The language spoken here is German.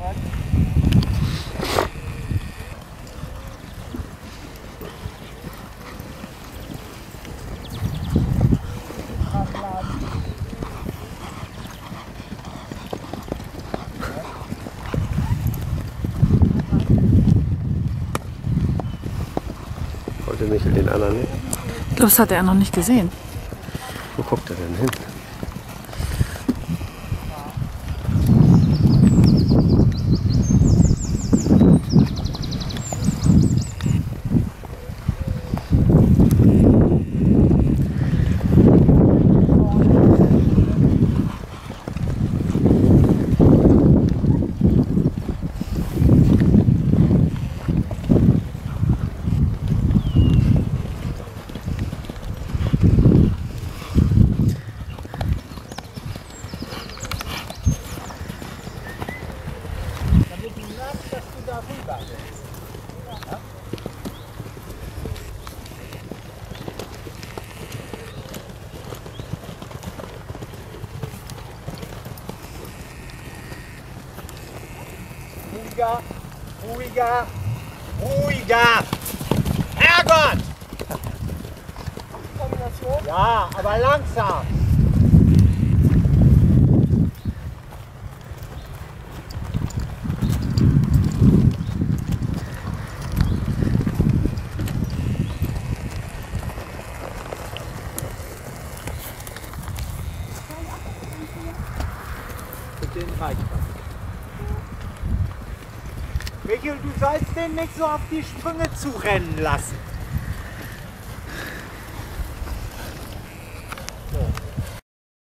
Wollte Michel den anderen nicht? Ich glaube, das hat er noch nicht gesehen. Wo guckt er denn hin? Ruhiger, ruhiger, ruhiger! Herrgott! Ja, aber langsam! Mit den reicht das. Michel, du sollst den nicht so auf die Sprünge zu rennen lassen.